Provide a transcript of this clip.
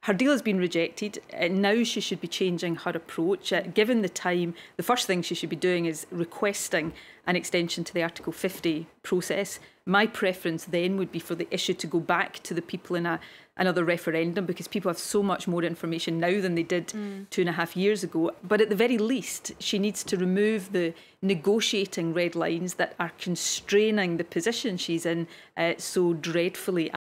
her deal has been rejected. Now she should be changing her approach. Given the time, the first thing she should be doing is requesting an extension to the Article 50 process. My preference then would be for the issue to go back to the people in another referendum, because people have so much more information now than they did 2.5 years ago. But at the very least, she needs to remove the negotiating red lines that are constraining the position she's in so dreadfully.